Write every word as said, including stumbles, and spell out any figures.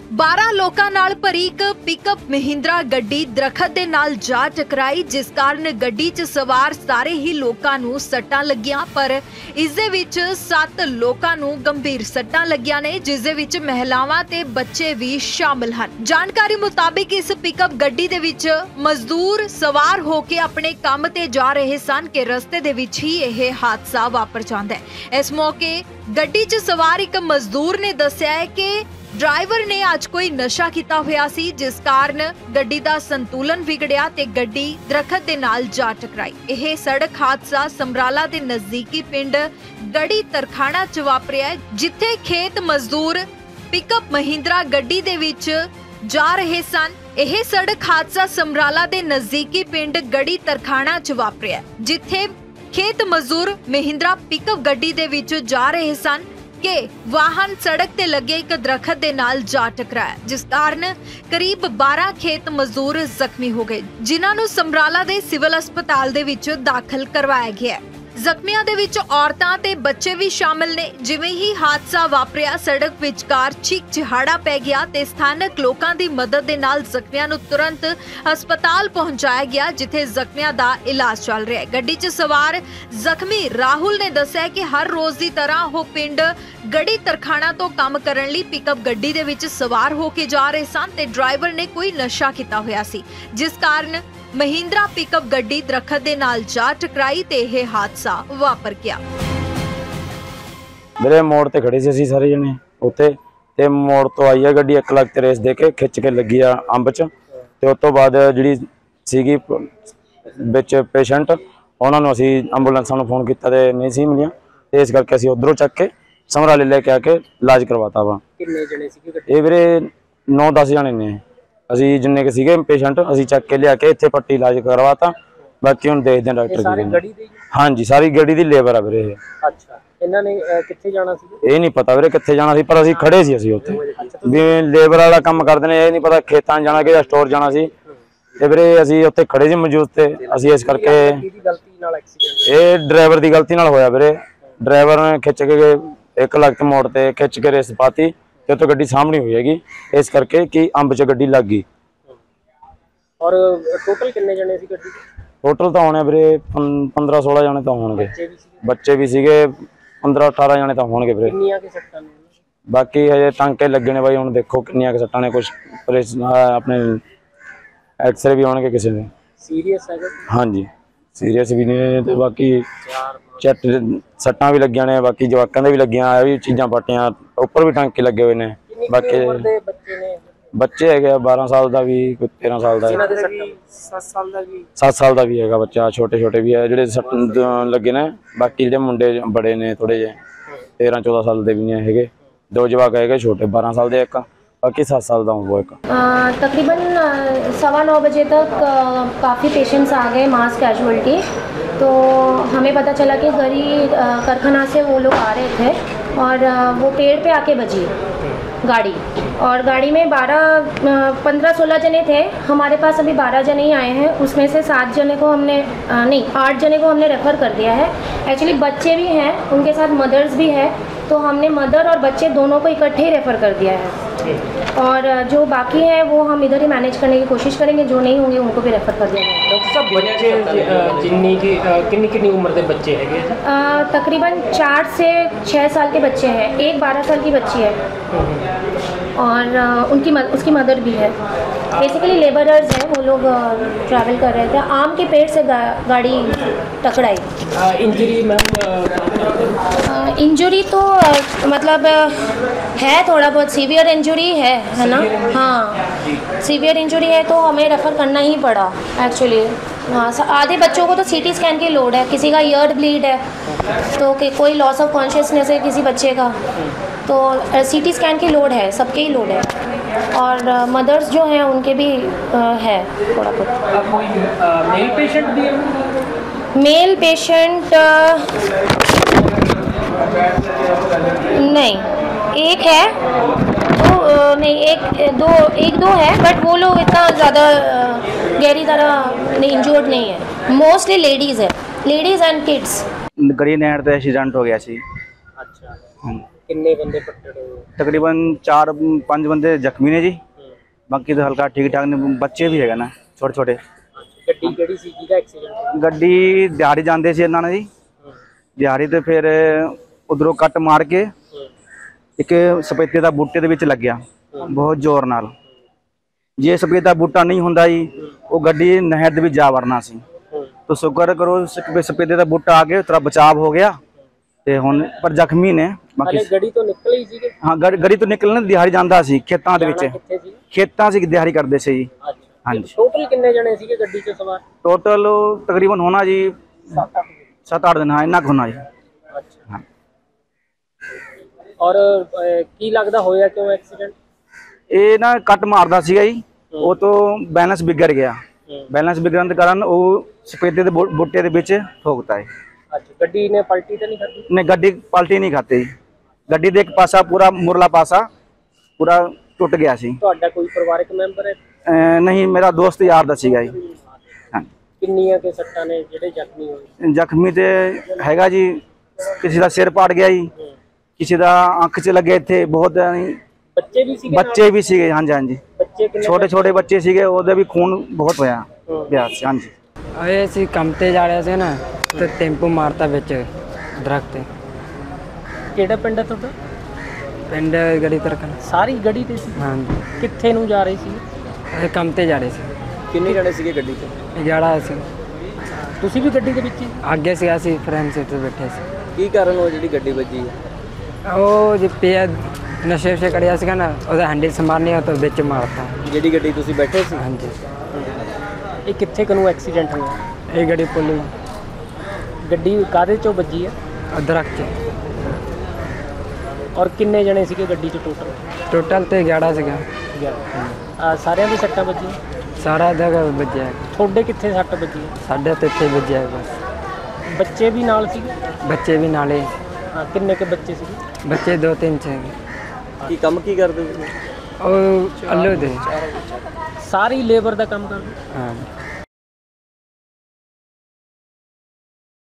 बारह लोकां नाल भरी एक पिकअप महिंद्रा गड्डी दरखत दे नाल जा टकराई, जिस कारण गड्डी च सवार सारे ही लोकां नूं सट्टां लगियां। पर इस दे विच सत्त लोकां नूं गंभीर सट्टां लगियां ने, जिस दे विच महिलावां ते बच्चे भी शामिल हन। जानकारी मुताबिक इस पिकअप गड्डी दे विच मजदूर सवार होके अपने काम ते जा रहे सन कि रस्ते दे विच ही यह हादसा वापर जांदा है। इस मौके गड्डी च सवार एक मजदूर ने दस्सिया है कि ड्राइवर ने अज कोई नशा किया हुआ सी, जिस कारण गड्डी दा संतुलन बिगड़िया ते गड्डी दरखत दे नाल जा टकराई। यह सड़क हादसा समराला दे नजदीकी पिंड गड़ी तरखाना च वापरिया, जिथे खेत मजदूर पिकअप महिंद्रा गड्डी दे विच जा रहे सन। यह सड़क हादसा समराला दे नजदीकी पिंड गड़ी तरखाना च वापरिया, जिथे खेत मजदूर महिंद्रा पिकअप गड्डी दे विच जा रहे सन के वाहन सड़क ते लगे एक दरखत दे नाल जा टकराया, जिस कारण करीब बारह खेत मजदूर जख्मी हो गए, जिन्हां नूं समराला दे सिविल अस्पताल दे विच दाखिल करवाया गया है। जख्मियां दे विच औरतां ते बच्चे भी शामिल ने। जिवें ही हादसा वापरिया, सड़क विचकार चीख चिहाड़ा पै गया ते स्थानक लोकां दी मदद दे नाल जख्मियां नूं तुरंत हस्पताल पहुंचाया गया, जिथे जख्मियां दा इलाज चल रहा है। गड्डी च सवार जख्मी राहुल ने दस्सिया कि हर रोज दी तरह ओह पिंड गड़ी तरखाना तो काम करन लई पिकअप गड्डी दे विच सवार होके जा रहे सन ते ड्राइवर ने कोई नशा कीता होया सी, जिस कारण महिंद्रा पिकअप गड्डी दरखत दे नाल जा टकराई ते यह हादसा वापर गया। मेरे मोड़ ते खड़े सी असीं सारे जने उत्ते ते मोड़ तो आई है गड्डी एक लाख ते रेस दे के खिच के लगी आ अंब च ते उस तो बाद जिहड़ी सीगी विच पेशेंट उन्हां नूं असीं एंबूलेंसां नूं फोन कीता ते नहीं सी मिलियां ते इस करके असीं उधरों चक के समराले लेके आके इलाज करवाता वा। किन्ने जने सी? ये वीरे नौ दस जने ने। असी जिन्ने के सीगे पेशेंट असी चक के लिया के इत्थे पट्टी इलाज करवाता, बाकी हुण देखदे डॉक्टर सारे गड्डी दे? हाँ जी, सारी गड्डी दी लेबर आ वीरे। अच्छा, इन्हां ने कित्थे जाना सी? ये नहीं पता वीरे कित्थे जाना सी, पर असी खड़े सी असी उत्थे भी लेबर वाला काम करदे ने। ये नहीं पता खेतां जाना कि स्टोर जाना सी ते वीरे असी उत्थे खड़े सी मौजूद ते असी इस करके ये ड्राइवर दी गलती नाल होया वीरे। ड्राइवर ने खिच के एक लाख मोड़ ते खिच के रेस पाती ते तो गड्डी सामने हुई हैगी, इस करके कि अंब च गड्डी लग गई। और टोटल कितने जने सी गड्डी? टोटल तो होने वीरे पंद्रह सोलह जने तो होंगे, बच्चे भी सीगे पंद्रह अठारह जने तो होंगे वीरे। किन्नियां के सट्टां ने? बाकी हजे टांके लगे ने भाई, हुण देखो किन्नियां के सट्टां ने। कुछ अपने एक्सरे भी होणगे किसी ने। सीरियस है? हाँ जी, सीरियस भी ने ते बाकी चट सट्टां भी लगियां ने, बाकी जवाकां दे भी लगियां, ये भी चीज़ां पाटियां, उपर भी टांके लगे हुए ने। बाकी बच्चे है बारह साल का भी, कोई तेरह साल का, सात साल का भी है बच्चा, छोटे छोटे भी है जिहड़े लगे ने। बाकी जिहड़े मुंडे बड़े ने थोड़े जे तेरह चौदह साल के भी नहीं है, दो जवाक है छोटे बारह साल के, एक बाकी सात साल का वो एक। तकरीबन सवा नौ बजे तक काफ़ी पेशेंट्स आ गए मास कैजुअल्टी, तो हमें पता चला कि गरी कारखाना से वो लोग आ रहे थे और वो पेड़ पे आके बजी गाड़ी, और गाड़ी में बारह पंद्रह सोलह जने थे। हमारे पास अभी बारह जने ही आए हैं, उसमें से सात जने को हमने आ, नहीं आठ जने को हमने रेफ़र कर दिया है। एक्चुअली बच्चे भी हैं, उनके साथ मदर्स भी है, तो हमने मदर और बच्चे दोनों को इकट्ठे ही रेफ़र कर दिया है। और जो बाकी हैं वो हम इधर ही मैनेज करने की कोशिश करेंगे, जो नहीं होंगे उनको भी रेफ़र कर दिया जाएगा। डॉक्टर साहब, बच्चे जिन्नी की किन्नी किन्नी उम्र के बच्चे हैं? तकरीबन चार से छः साल के बच्चे हैं, एक बारह साल की बच्ची है और उनकी मद, उसकी मदर भी है। बेसिकली लेबरर्स हैं, वो लोग ट्रैवल कर रहे थे, आम के पेड़ से गा, गाड़ी टकराई। Injury ma'am? इंजरी तो मतलब है, थोड़ा बहुत सीवियर इंजरी है है ना? हाँ, सीवियर इंजरी है तो हमें रेफ़र करना ही पड़ा एक्चुअली। हाँ, आधे बच्चों को तो सीटी स्कैन की लोड है, किसी का ईयर ब्लीड है, तो कि कोई लॉस ऑफ कॉन्शियसनेस है किसी बच्चे का, तो सीटी स्कैन की लोड है, सबके ही लोड है। और मदर्स जो हैं उनके भी आ, है थोड़ा बहुत। कोई मेल पेशेंट भी है? मेल पेशेंट नहीं, एक है, दो नहीं, एक दो एक दो है, बट वो लोग इतना ज़्यादा गहरी तरह नहीं इंजर्ड नहीं है। मोस्टली लेडीज़ है, लेडीज़ एंड किड्स। गड़ी नहर ते एक्सीडेंट हो गया सी। अच्छा, ਕਿੰਨੇ ਬੰਦੇ ਪੱਟੜ ਹੋਏ? तकरीबन चार पाँच बंदे जख्मी ने जी, बाकी तो हल्का ठीक ठाक ने, बच्चे भी है ना छोटे छोटे। ਗੱਡੀ ਕਿਹੜੀ ਸੀ ਜਿਹਦਾ ਐਕਸੀਡੈਂਟ? ਗੱਡੀ ਦਿਹਾੜੀ ਜਾਂਦੇ ਸੀ ਇਹਨਾਂ ਨੇ ਜੀ, ਦਿਹਾੜੀ ਤੇ ਫਿਰ ਉਧਰੋਂ ਕੱਟ ਮਾਰ ਕੇ ਇੱਕ ਸਪੇਤੇ ਦਾ ਬੂਟੇ ਦੇ ਵਿੱਚ ਲੱਗਿਆ ਬਹੁਤ ਜ਼ੋਰ ਨਾਲ। ਜੇ ਸਪੇਤੇ ਦਾ ਬੂਟਾ ਨਹੀਂ ਹੁੰਦਾ ਜੀ ਉਹ ਗੱਡੀ ਨਹਿਰ ਦੇ ਵਿੱਚ ਜਾ ਵੜਨਾ ਸੀ। तो शुक्र करो सफेदे का बूटा आ गया, थोड़ा बचाव हो गया ते हुण पर जख्मी ने बाकी ਗੱਡੀ ਤੋਂ ਨਿਕਲੇ ਹੀ ਸੀਗੇ? हाँ गड़ी तो निकलने दिहाड़ी जांदा सी खेतां दे विच, ਕਿੱਥੇ ਸੀ? खेतां सी दिहाड़ी करदे सी जी। ਅੱਛਾ हाँ जी ਟੋਟਲ ਕਿੰਨੇ ਜਣੇ ਸੀਗੇ ਗੱਡੀ 'ਚ ਸਵਾਰ? टोटल तकरीबन होना जी ਸੱਤ ਅੱਠ। सात आठ दिन, हाँ इन्ना होना जी। ਅੱਛਾ हाँ ਔਰ ਅਹ, ਕੀ ਲੱਗਦਾ ਹੋਇਆ ਕਿਉਂ ਐਕਸੀਡੈਂਟ? ਇਹ ਨਾ ਕੱਟ ਮਾਰਦਾ ਸੀਗਾ ਜੀ, ਉਹ ਤੋਂ ਬੈਲੈਂਸ ਵਿਗੜ ਗਿਆ। ਬੈਲੈਂਸ ਵਿਗੜਨ ਦੇ ਕਾਰਨ ਉਹ ਸਫੇਦੇ ਦੇ ਬੂ- ਬੂਟੇ ਦੇ ਵਿੱਚ ਠੋਕਤਾ ਹੈ। ਅੱਛਾ ਗੱਡੀ ਨੇ ਪਲਟੀ ਤਾਂ ਨਹੀਂ ਖਾਧੀ? ਨੇ ਗੱਡੀ ਪਲਟੀ ਨਹੀਂ ਖਾਤੇ ਜੀ, ਗੱਡੀ ਦੇ ਇੱਕ ਪਾਸਾ ਪੂਰਾ ਮੁਰਲਾ ਪਾਸਾ ਪੂਰਾ ਟੁੱਟ ਗਿਆ ਸੀ। ਤੁਹਾਡਾ ਕੋਈ ਪਰਿਵਾਰਕ ਮੈਂਬਰ ਹੈ? ਅਹ ਨਹੀਂ ਮੇਰਾ ਦੋਸਤ ਯਾਰ ਦਾ ਸੀਗਾ ਜੀ। ਹਾਂ ਕਿੰਨੀਆਂ ਕੇ ਸੱਟਾਂ ਨੇ ਜਿਹੜੇ ਜ਼ਖਮੀ ਹੋਏ? ਜ਼ਖਮੀ ਤੇ ਹੈਗਾ ਜੀ, ਕਿਸੇ ਦਾ ਸਿਰ ਪਾੜ ਗਿਆ ਜੀ, ਕਿਸੇ ਦਾ ਅੱਖ 'ਚ ਲੱਗੇ ਇੱਥੇ ਬਹੁਤ, ਬੱਚੇ ਵੀ ਸੀਗੇ? ਬੱਚੇ ਵੀ ਸੀਗੇ। ਹਾਂਜੀ ਹਾਂਜੀ ਬੱਚੇ ਕਿੰਨੇ? ਛੋਟੇ ਛੋਟੇ ਬੱਚੇ ਸੀਗੇ, ਉਹਦੇ ਵੀ ਖੂਨ ਬਹੁਤ ਹੋਇਆ ਪਿਆ ਸੀ। ਹਾਂਜੀ ਅਏ ਅਸੀਂ ਕੰਮ ਤੇ ਜਾ ਰਹੇ ਸੀ ਨਾ ਤੇ ਟੈਂਪੂ ਮਾਰਤਾ ਵਿੱਚ ਦਰਖਤ ਤੇ। ਕਿਹੜਾ ਪਿੰਡ ਹੈ ਤੁਹਾਡਾ? ਪਿੰਡ ਗੜੀ ਤਰਕਨ। ਸਾਰੀ ਗੱਡੀ ਤੇ ਸੀ? ਹਾਂਜੀ ਕਿੱਥੇ ਨੂੰ ਜਾ ਰਹੇ ਸੀ? ਅਸੀਂ ਕੰਮ ਤੇ ਜਾ ਰਹੇ ਸੀ। ਕਿੰਨੇ ਜਣੇ ਸੀਗੇ ਗੱਡੀ 'ਚ? ਗਿਆਰਾਂ ਸੀ। ਤੁਸੀਂ ਵੀ ਗੱਡੀ ਦੇ ਵਿੱਚ ਹੀ? ਅੱਗੇ ਸੀ ਅਸੀਂ ਫਰੈਂਡ ਸੀਟ ਤੇ ਬੈਠੇ ਸੀ। ਕੀ ਕਾਰਨ ਹੋ ਜਿਹੜੀ ਗੱਡੀ ਵੱਜੀ ਹੈ? ਉਹ ਜੀ ਪਿਆ ਨਸ਼ੇ ਸੇ ਕੜਿਆ ਸੀਗਾ ਨਾ, ਉਹਦਾ ਹੈਂਡਲ ਸੰਭਾਲਣੀ ਆ ਤਾਂ ਵਿੱਚ ਮਾਰਤਾ। ਜਿਹੜੀ ਗੱਡੀ ਤੁਸੀਂ ਬੈਠੇ ਸੀ? ਹਾਂਜੀ ਇਹ ਕਿੱਥੇ ਕਨੂੰ ਐਕਸੀਡੈਂਟ ਹੋਇਆ? ਇਹ ਗੱਡੀ ਪੁੱਲੀ ਗੱਡੀ ਕਾਹਦੇ 'ਚੋਂ ਵੱਜੀ ਹੈ? ਦਰਖਤ 'ਚ। ਔਰ ਕਿੰਨੇ ਜਣੇ ਸੀਗੇ ਗੱਡੀ 'ਚ ਟੋਟਲ? ਟੋਟਲ ਤੇ ਗਿਆਰਾਂ ਸੀਗਾ। ਆ ਸਾਰਿਆਂ ਦੇ ਸੱਟਾਂ ਵੱਜੀਆਂ? ਸਾਰਾ ਜਗ੍ਹਾ ਵੱਜਿਆ, ਤੁਹਾਡੇ ਕਿੱਥੇ ਸੱਟ ਵੱਜੀ ਹੈ? ਸਾਡੇ ਤੇ ਇੱਥੇ ਵੱਜਿਆ ਬਸ। ਬੱਚੇ ਵੀ ਨਾਲ ਸੀਗੇ? ਬੱਚੇ ਵੀ ਨਾਲੇ। ਹਾਂ ਕਿੰਨੇ ਕੇ ਬੱਚੇ ਸੀਗੇ? ਬੱਚੇ ਦੋ ਤਿੰਨ ਸੀ। ਕੀ ਕੰਮ ਕੀ ਕਰਦੇ ਹੋ? ਉਹ ਅੱਲੂ ਦੇ। ਸਾਰੀ ਲੇਬਰ ਦਾ ਕੰਮ ਕਰਦੇ? ਹਾਂ